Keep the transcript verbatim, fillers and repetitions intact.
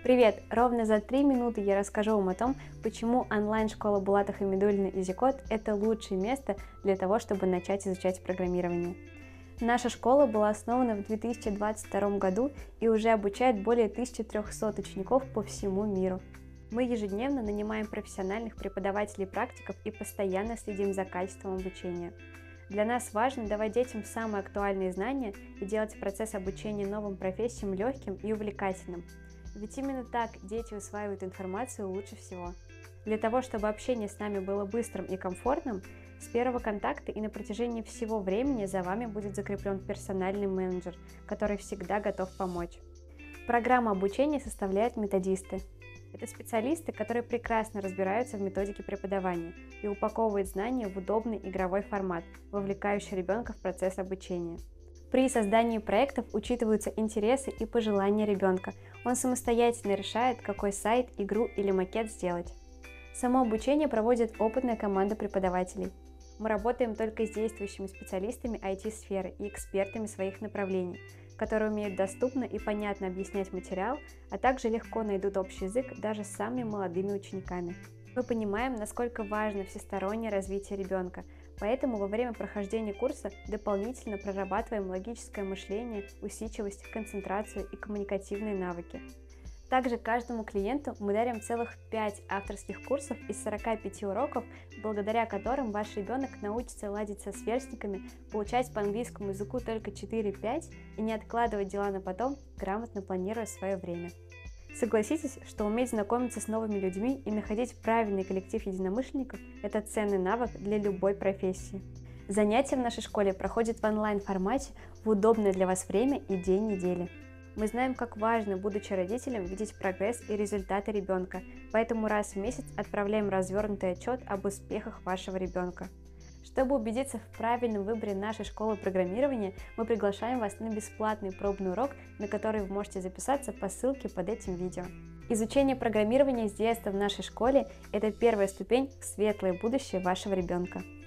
Привет! Ровно за три минуты я расскажу вам о том, почему онлайн-школа Булата Хамидуллина EasyCode– это лучшее место для того, чтобы начать изучать программирование. Наша школа была основана в две тысячи двадцать втором году и уже обучает более тысячи трёхсот учеников по всему миру. Мы ежедневно нанимаем профессиональных преподавателей-практиков и постоянно следим за качеством обучения. Для нас важно давать детям самые актуальные знания и делать процесс обучения новым профессиям легким и увлекательным. Ведь именно так дети усваивают информацию лучше всего. Для того, чтобы общение с нами было быстрым и комфортным, с первого контакта и на протяжении всего времени за вами будет закреплен персональный менеджер, который всегда готов помочь. Программу обучения составляют методисты. Это специалисты, которые прекрасно разбираются в методике преподавания и упаковывают знания в удобный игровой формат, вовлекающий ребенка в процесс обучения. При создании проектов учитываются интересы и пожелания ребенка. Он самостоятельно решает, какой сайт, игру или макет сделать. Само обучение проводит опытная команда преподавателей. Мы работаем только с действующими специалистами ай ти-сферы и экспертами своих направлений, которые умеют доступно и понятно объяснять материал, а также легко найдут общий язык даже с самыми молодыми учениками. Мы понимаем, насколько важно всестороннее развитие ребенка, поэтому во время прохождения курса дополнительно прорабатываем логическое мышление, усидчивость, концентрацию и коммуникативные навыки. Также каждому клиенту мы дарим целых пять авторских курсов из сорока пяти уроков, благодаря которым ваш ребенок научится ладить со сверстниками, получать по английскому языку только четыре-пять и не откладывать дела на потом, грамотно планируя свое время. Согласитесь, что уметь знакомиться с новыми людьми и находить правильный коллектив единомышленников – это ценный навык для любой профессии. Занятия в нашей школе проходят в онлайн-формате в удобное для вас время и день недели. Мы знаем, как важно, будучи родителем, видеть прогресс и результаты ребенка, поэтому раз в месяц отправляем развернутый отчет об успехах вашего ребенка. Чтобы убедиться в правильном выборе нашей школы программирования, мы приглашаем вас на бесплатный пробный урок, на который вы можете записаться по ссылке под этим видео. Изучение программирования с детства в нашей школе – это первая ступень в светлое будущее вашего ребенка.